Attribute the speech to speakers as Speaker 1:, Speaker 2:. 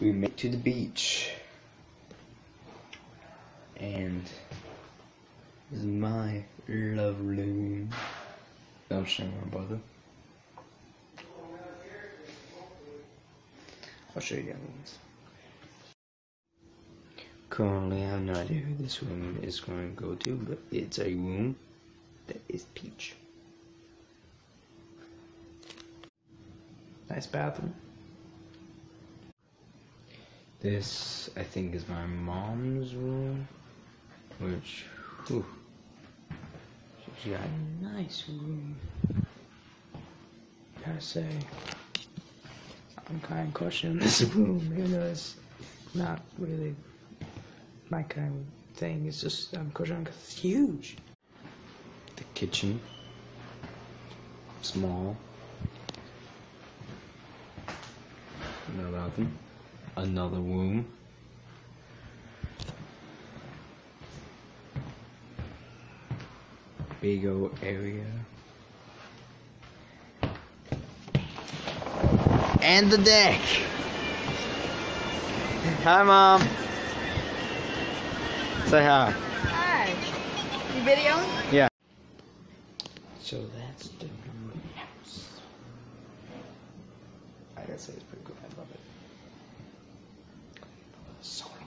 Speaker 1: we make it to the beach, and this is my love room. I'm showing my brother. I'll show you the other ones. Currently, I have no idea who this room is going to go to, but it's a room that is peach. Nice bathroom. This, I think, is my mom's room, which, whew, she's got a nice room. Gotta say, I'm kind of questioning this room, even though it's not really my kind of thing. It's just, I'm questioning because it's huge. The kitchen, small. Another bathroom. Another room. Big old area. And the deck. Hi, Mom. Say hi.
Speaker 2: Hi. You videoing?
Speaker 1: Yeah. So that's the new house. I gotta say it's pretty good. I love it. Solar